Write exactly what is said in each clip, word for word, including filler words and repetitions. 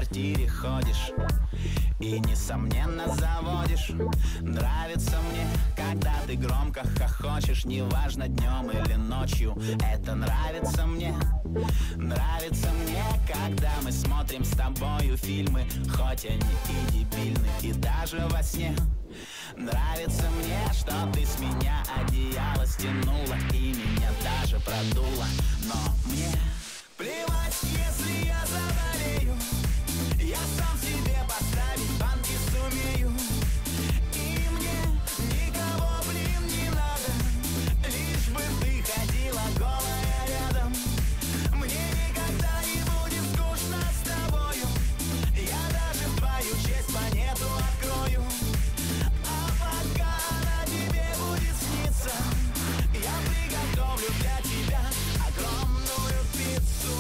квартире ходишь и, несомненно, заводишь. Нравится мне, когда ты громко хохочешь, неважно днем или ночью. Это нравится мне. Нравится мне, когда мы смотрим с тобою фильмы, хоть они и дебильны, и даже во сне. Нравится мне, что ты с меня одеяло стянула и меня даже продула. Но мне плевать, если я заболею, я сам себе поставить банки сумею. И мне никого, блин, не надо, лишь бы ты ходила голая рядом. Мне никогда не будет скучно с тобою, я даже в твою честь планету открою. А пока она тебе будет сниться, я приготовлю для тебя огромную пиццу.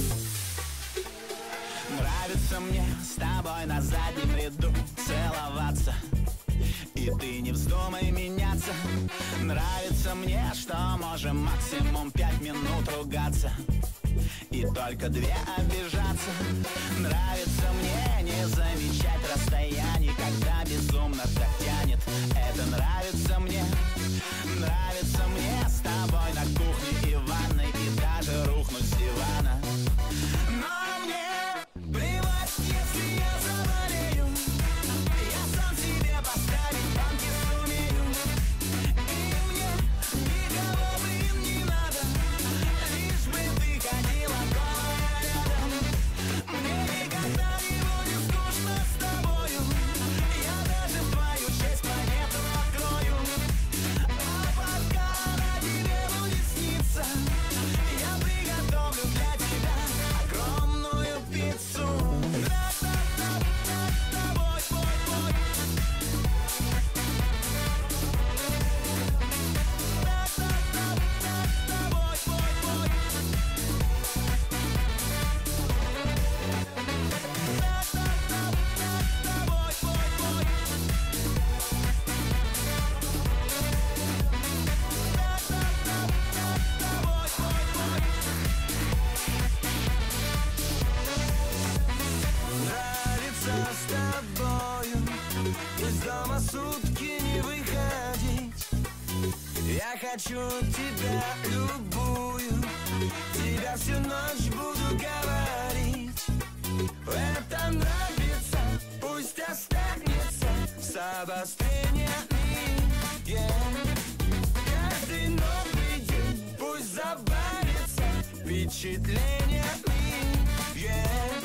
Нравится мне с тобой на заднем ряду целоваться, и ты не вздумай меняться. Нравится мне, что можем максимум пять минут ругаться и только две обижаться. Нравится мне не замечать расстояние, когда безумно так тянет. Это нравится мне. Нравится мне с тобой на кухне и ванной, и даже рухнуть с дивана. Но мне плевать, если я заболею, я сам себе поставить банки сумею. И мне никого, блин, не надо, лишь бы ты ходила голая рядом. Мне никогда не будет скучно с тобою, я даже в твою честь планету открою. А пока она тебе будет сниться, я приготовлю для тебя огромную пиццу. Тобой, бой, бой. Тобой, бой, бой. Тобой, бой, бой. Тобой, бой, бой. Нравится с тобою из дома сутки не выходить. Я хочу тебя любую, тебя всю ночь буду говорить. Это нравится, пусть останется с обострениями. Yeah. Каждый новый день пусть забавится впечатлениями. Yeah.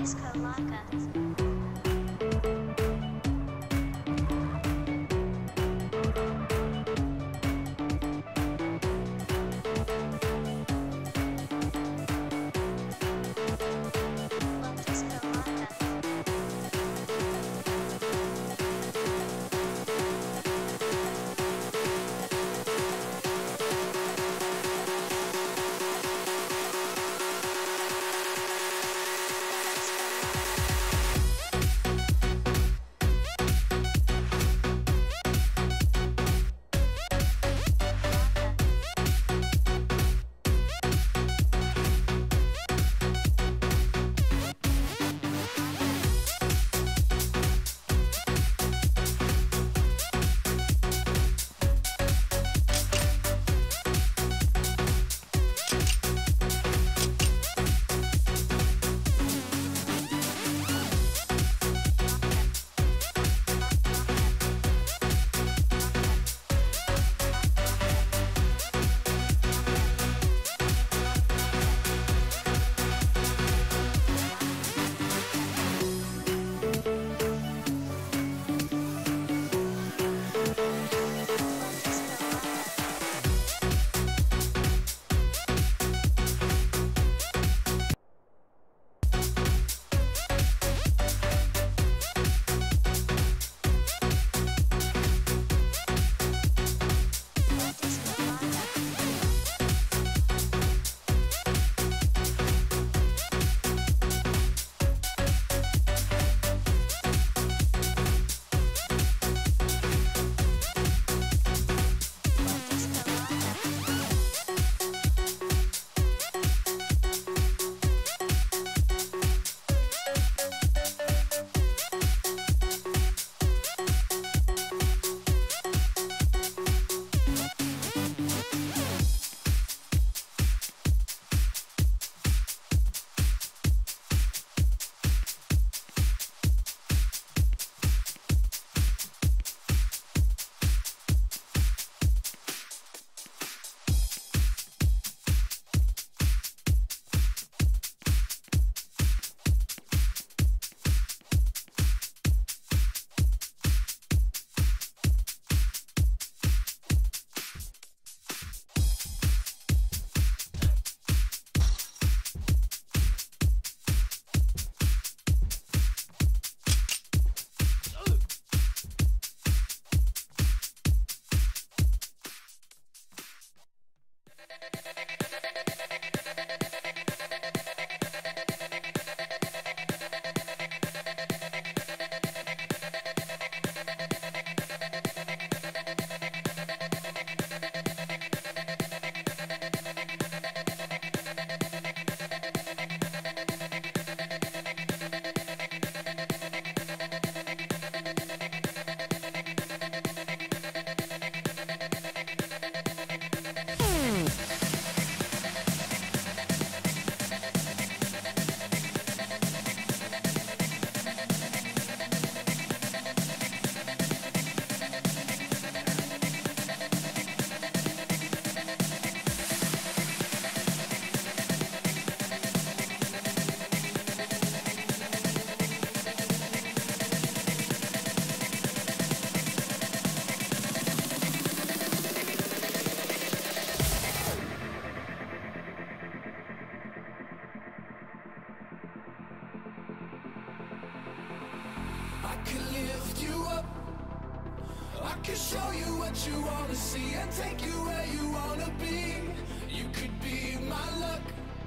can show you what you wanna see and take you where you wanna be. You could be my luck.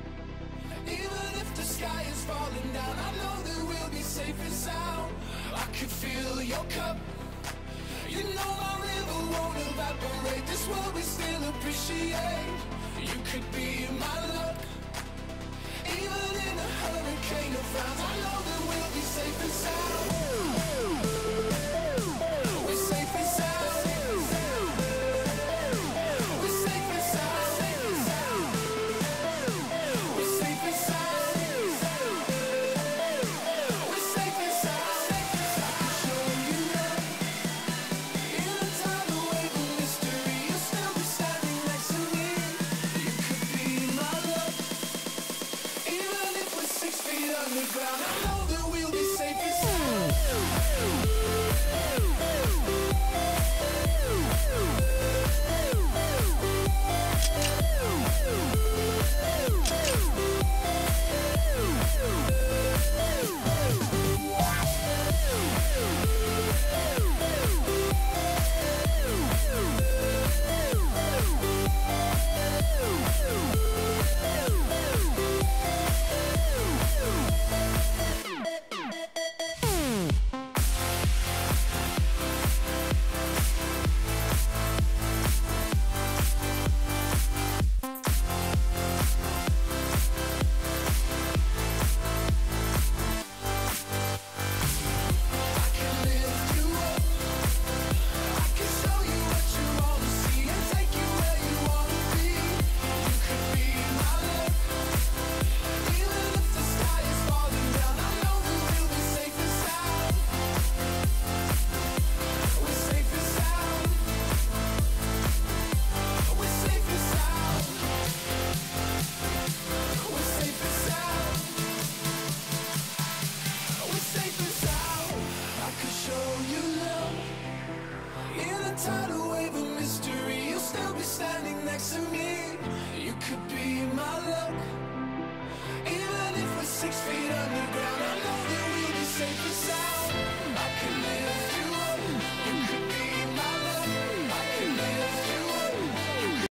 Even if the sky is falling down, I know that we'll be safe and sound. I could fill your cup. You know my river won't evaporate. This world we still appreciate. You could be my luck. Even in a hurricane of frowns, I know that we'll be safe and sound. We're safe and sound. We're safe and sound. We're safe and sound. We're safe and sound. I can show you love. In a tidal wave of mystery, you'll still be standing next to me. You could be my love. Even if we're six feet underground, I know tidal wave of mystery, you'll still be standing next to me. You could be my luck. Even if we're six feet underground, I know that we'll be safe and sound.